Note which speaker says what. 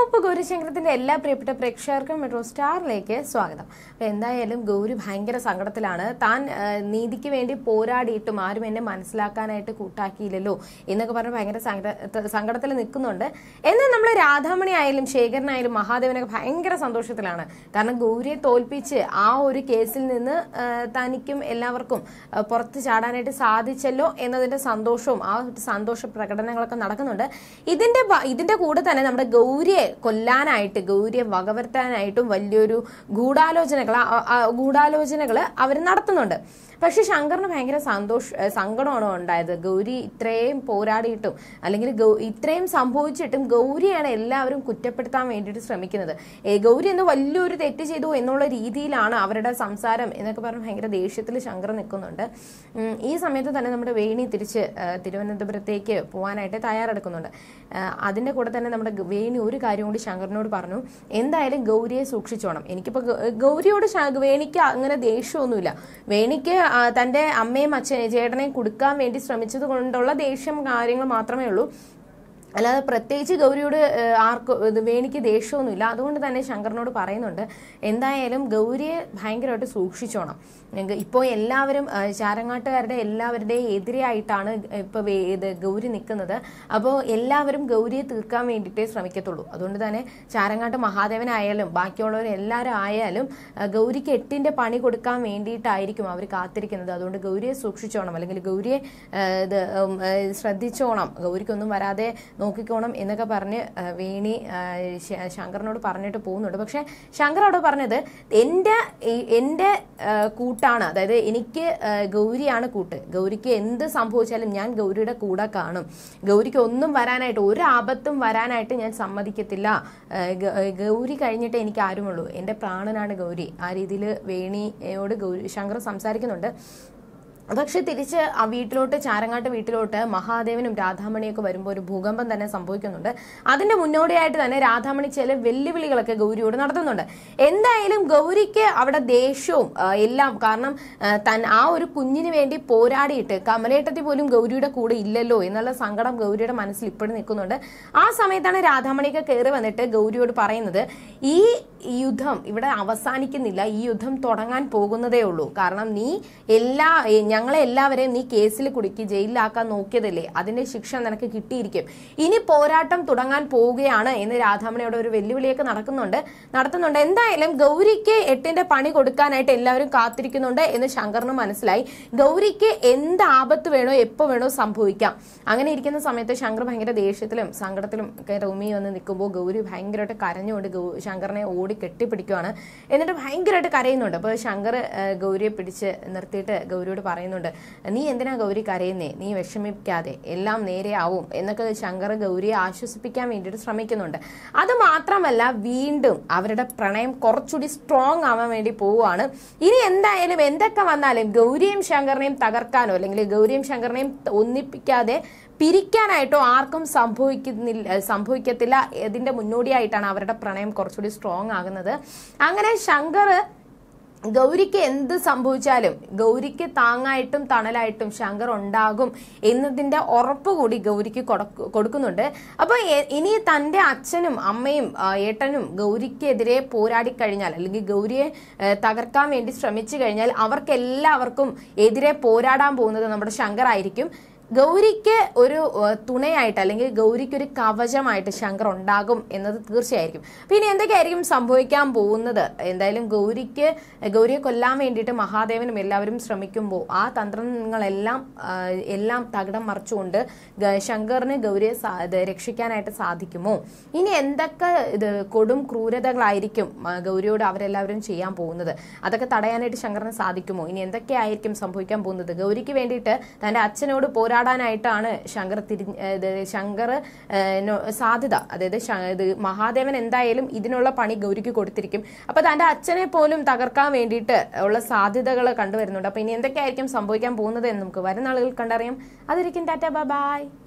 Speaker 1: ഉപ്പ് ഗൗരിശങ്കരത്തിന്റെ എല്ലാ പ്രിയപ്പെട്ട പ്രേക്ഷകർക്കും മെട്രോ സ്റ്റാറിലേക്ക് സ്വാഗതം. അപ്പൊ എന്തായാലും ഗൗരി ഭയങ്കര സങ്കടത്തിലാണ്. താൻ നീതിക്ക് വേണ്ടി പോരാടിയിട്ടും ആരും എന്നെ മനസ്സിലാക്കാനായിട്ട് കൂട്ടാക്കിയില്ലല്ലോ എന്നൊക്കെ പറഞ്ഞ് ഭയങ്കര സങ്കടത്തിൽ നിൽക്കുന്നുണ്ട്. എന്നാൽ നമ്മൾ രാധാമണി ആയാലും ശേഖരനായാലും മഹാദേവനൊക്കെ ഭയങ്കര സന്തോഷത്തിലാണ്. കാരണം ഗൗരിയെ തോൽപ്പിച്ച് ആ ഒരു കേസിൽ നിന്ന് തനിക്കും എല്ലാവർക്കും പുറത്ത് ചാടാനായിട്ട് സാധിച്ചല്ലോ എന്നതിന്റെ സന്തോഷവും ആ സന്തോഷ പ്രകടനങ്ങളൊക്കെ നടക്കുന്നുണ്ട്. ഇതിന്റെ കൂടെ തന്നെ നമ്മുടെ ഗൗരിയെ കൊല്ലാനായിട്ട്, ഗൗരിയെ വകവരുത്താനായിട്ടും വലിയൊരു ഗൂഢാലോചനകൾ അവർ നടത്തുന്നുണ്ട്. പക്ഷെ ശങ്കറിന് ഭയങ്കര സങ്കടമാണ് ഉണ്ടായത്. ഗൗരി ഇത്രയും പോരാടിയിട്ടും അല്ലെങ്കിൽ ഇത്രയും സംഭവിച്ചിട്ടും ഗൗരിയാണ് എല്ലാവരും കുറ്റപ്പെടുത്താൻ വേണ്ടിയിട്ട് ശ്രമിക്കുന്നത്. ഗൗരി എന്ന് വലിയൊരു തെറ്റ് ചെയ്തു എന്നുള്ള രീതിയിലാണ് അവരുടെ സംസാരം എന്നൊക്കെ പറഞ്ഞ് ഭയങ്കര ദേഷ്യത്തിൽ ശങ്കർ നിൽക്കുന്നുണ്ട്. ഈ സമയത്ത് തന്നെ നമ്മുടെ വേണി തിരിച്ച് തിരുവനന്തപുരത്തേക്ക് പോകാനായിട്ട് തയ്യാറെടുക്കുന്നുണ്ട്. അതിന്റെ കൂടെ തന്നെ നമ്മുടെ വേണി ഒരു കാര്യം കൂടി ശങ്കറിനോട് പറഞ്ഞു, എന്തായാലും ഗൗരിയെ സൂക്ഷിച്ചോണം. എനിക്കിപ്പോ ഗൗരിയോട് വേണിക്ക് അങ്ങനെ ദേഷ്യമൊന്നുമില്ല. വേണിക്ക് തന്റെ അമ്മയും ചേട്ടനെയും കൊടുക്കാൻ വേണ്ടി ശ്രമിച്ചത് കൊണ്ടുള്ള ദേഷ്യം കാര്യങ്ങൾ മാത്രമേ ഉള്ളൂ. അല്ലാതെ പ്രത്യേകിച്ച് ഗൗരിയോട് വേണിക്ക് ദേഷ്യമൊന്നുമില്ല. അതുകൊണ്ട് തന്നെ ശങ്കറിനോട് പറയുന്നുണ്ട്, എന്തായാലും ഗൗരിയെ ഭയങ്കരമായിട്ട് സൂക്ഷിച്ചോണം. ഇപ്പോൾ എല്ലാവരും ചാരങ്ങാട്ടുകാരുടെ എല്ലാവരുടെയും എതിരെയായിട്ടാണ് ഇപ്പൊ ഗൗരി നിൽക്കുന്നത്. അപ്പോൾ എല്ലാവരും ഗൗരിയെ തീർക്കാൻ വേണ്ടിയിട്ടേ ശ്രമിക്കത്തുള്ളൂ. അതുകൊണ്ട് തന്നെ ചാരങ്ങാട്ട് മഹാദേവനായാലും ബാക്കിയുള്ളവരെല്ലാവരും ആയാലും ഗൗരിക്ക് 8ന്റെ പണി കൊടുക്കാൻ വേണ്ടിയിട്ടായിരിക്കും അവർ കാത്തിരിക്കുന്നത്. അതുകൊണ്ട് ഗൗരിയെ സൂക്ഷിച്ചോണം, അല്ലെങ്കിൽ ഗൗരിയെ ശ്രദ്ധിച്ചോണം, ഗൗരിക്കൊന്നും വരാതെ നോക്കിക്കോണം എന്നൊക്കെ പറഞ്ഞ് വേണി ശങ്കറിനോട് പറഞ്ഞിട്ട് പോകുന്നുണ്ട്. പക്ഷെ ശങ്കർ അവിടെ പറഞ്ഞത് എന്റെ കൂട്ടാണ്, അതായത് എനിക്ക് ഗൗരിയാണ് കൂട്ട്. ഗൗരിക്ക് എന്ത് സംഭവിച്ചാലും ഞാൻ ഗൗരിയുടെ കൂടെ കാണും. ഗൗരിക്ക് ഒന്നും വരാനായിട്ട്, ഒരു ആപത്തും വരാനായിട്ട് ഞാൻ സമ്മതിക്കത്തില്ല. ഗൗരി കഴിഞ്ഞിട്ട് എനിക്ക് ആരുമുള്ളൂ, എന്റെ പ്രാണനാണ് ഗൗരി. ആ രീതിയിൽ വേണിയോട് ശങ്കർ സംസാരിക്കുന്നുണ്ട്. പക്ഷെ തിരിച്ച് ആ വീട്ടിലോട്ട്, ചാരങ്ങാട്ട് വീട്ടിലോട്ട് മഹാദേവനും രാധാമണിയൊക്കെ വരുമ്പോൾ ഒരു ഭൂകമ്പം തന്നെ സംഭവിക്കുന്നുണ്ട്. അതിന്റെ മുന്നോടിയായിട്ട് തന്നെ രാധാമണി ചില വെല്ലുവിളികളൊക്കെ ഗൗരിയോട് നടത്തുന്നുണ്ട്. എന്തായാലും ഗൗരിക്ക് അവിടെ ദേഷ്യവും എല്ലാം, കാരണം ആ ഒരു കുഞ്ഞിന് വേണ്ടി പോരാടിയിട്ട് കമലേട്ടത്തി പോലും ഗൗരിയുടെ കൂടെ ഇല്ലല്ലോ എന്നുള്ള സങ്കടം ഗൗരിയുടെ മനസ്സിൽ ഇപ്പോഴും നിൽക്കുന്നുണ്ട്. ആ സമയത്താണ് രാധാമണിയൊക്കെ കയറി വന്നിട്ട് ഗൗരിയോട് പറയുന്നത്, ഈ യുദ്ധം ഇവിടെ അവസാനിക്കുന്നില്ല, ഈ യുദ്ധം തുടങ്ങാൻ പോകുന്നതേ ഉള്ളൂ. കാരണം നീ ഞങ്ങളെ എല്ലാവരെയും നീ കേസിൽ കുടുക്കി ജയിലിലാക്കാൻ നോക്കിയതല്ലേ, അതിന്റെ ശിക്ഷ നിനക്ക് കിട്ടിയിരിക്കും. ഇനി പോരാട്ടം തുടങ്ങാൻ പോവുകയാണ് എന്ന് രാധാമണിയോട് ഒരു വെല്ലുവിളിയൊക്കെ നടത്തുന്നുണ്ട്. എന്തായാലും ഗൗരിക്ക് 8ന്റെ പണി കൊടുക്കാനായിട്ട് എല്ലാവരും കാത്തിരിക്കുന്നുണ്ട് എന്ന് ശങ്കറിന് മനസ്സിലായി. ഗൗരിക്ക് എന്ത് ആപത്ത് വേണോ എപ്പോ വേണോ സംഭവിക്കാം. അങ്ങനെ ഇരിക്കുന്ന സമയത്ത് ശങ്കർ ഭയങ്കര ദേഷ്യത്തിലും സങ്കടത്തിലും ഒക്കെ റൂമി വന്ന് നിൽക്കുമ്പോൾ ഗൗരി ഭയങ്കരമായിട്ട് കരഞ്ഞുകൊണ്ട് ശങ്കറിനെ ഓടി കെട്ടിപ്പിടിക്കുവാണ്. എന്നിട്ട് ഭയങ്കരമായിട്ട് കരയുന്നുണ്ട്. അപ്പോൾ ശങ്കർ ഗൗരിയെ പിടിച്ച് നിർത്തിയിട്ട് ഗൗരിയോട് പറയുന്നുണ്ട്, നീ എന്തിനാ ഗൗരി കരയുന്നേ, നീ വിഷമിക്കാതെ, എല്ലാം നേരെയാവും എന്നൊക്കെ ശങ്കർ ഗൗരിയെ ആശ്വസിപ്പിക്കാൻ വേണ്ടിയിട്ട് ശ്രമിക്കുന്നുണ്ട്. അത് മാത്രമല്ല, വീണ്ടും അവരുടെ പ്രണയം കുറച്ചുകൂടി സ്ട്രോങ് ആവാൻ വേണ്ടി പോവുകയാണ്. ഇനി എന്തായാലും എന്തൊക്കെ വന്നാലും ഗൗരിയും ശങ്കറിനെയും തകർക്കാനോ അല്ലെങ്കിൽ ഗൗരിയും ശങ്കറിനെയും ഒന്നിപ്പിക്കാതെ പിരിക്കാനായിട്ടോ ആർക്കും സംഭവിക്കത്തില്ല. ഇതിന്റെ മുന്നോടിയായിട്ടാണ് അവരുടെ പ്രണയം കുറച്ചുകൂടി സ്ട്രോങ് ആകുന്നത്. അങ്ങനെ ശങ്കർ ഗൗരിക്ക് എന്ത് സംഭവിച്ചാലും ഗൗരിക്ക് താങ്ങായിട്ടും തണലായിട്ടും ശങ്കർ ഉണ്ടാകും എന്നതിന്റെ ഉറപ്പ് കൂടി ഗൗരിക്ക് കൊടുക്കുന്നുണ്ട്. അപ്പൊ ഇനി തന്റെ അച്ഛനും അമ്മയും ഏട്ടനും ഗൗരിക്കെതിരെ പോരാടിക്കഴിഞ്ഞാൽ, അല്ലെങ്കിൽ ഗൗരിയെ തകർക്കാൻ വേണ്ടി ശ്രമിച്ചു കഴിഞ്ഞാൽ അവർക്കെല്ലാവർക്കും എതിരെ പോരാടാൻ പോകുന്നത് നമ്മുടെ ശങ്കർ ആയിരിക്കും. ഗൗരിക്ക് ഒരു തുണയായിട്ട് അല്ലെങ്കിൽ ഗൗരിക്ക് ഒരു കവചമായിട്ട് ശങ്കർ ഉണ്ടാകും എന്നത് തീർച്ചയായിരിക്കും. പിന്നെ എന്തൊക്കെയായിരിക്കും സംഭവിക്കാൻ പോകുന്നത്? എന്തായാലും ഗൗരിയെ കൊല്ലാൻ വേണ്ടിയിട്ട് മഹാദേവനും എല്ലാവരും ശ്രമിക്കുമ്പോൾ ആ തന്ത്രങ്ങളെല്ലാം തകിടം മറിച്ചുകൊണ്ട് ശങ്കറിന് ഗൗരിയെ രക്ഷിക്കാനായിട്ട് സാധിക്കുമോ? ഇനി എന്തൊക്കെ കൊടും ക്രൂരതകളായിരിക്കും ഗൗരിയോട് അവരെല്ലാവരും ചെയ്യാൻ പോകുന്നത്? അതൊക്കെ തടയാനായിട്ട് ശങ്കറിന് സാധിക്കുമോ? ഇനി എന്തൊക്കെയായിരിക്കും സംഭവിക്കാൻ പോകുന്നത്? ഗൗരിക്ക് വേണ്ടിയിട്ട് തന്റെ അച്ഛനോട് പോരാടാനായിട്ടാണ് ശങ്കർ സാധ്യത. അതായത് മഹാദേവൻ എന്തായാലും ഇതിനുള്ള പണി ഗൗരിക്ക് കൊടുത്തിരിക്കും. അപ്പൊ തന്റെ അച്ഛനെ പോലും തകർക്കാൻ വേണ്ടിയിട്ട് ഉള്ള സാധ്യതകൾ കണ്ടുവരുന്നുണ്ട്. അപ്പൊ ഇനി എന്തൊക്കെയായിരിക്കും സംഭവിക്കാൻ പോകുന്നത് എന്ന് നമുക്ക് വരുന്ന ആളുകൾ കണ്ടറിയാം. അതിരിക്കും. Tata, by.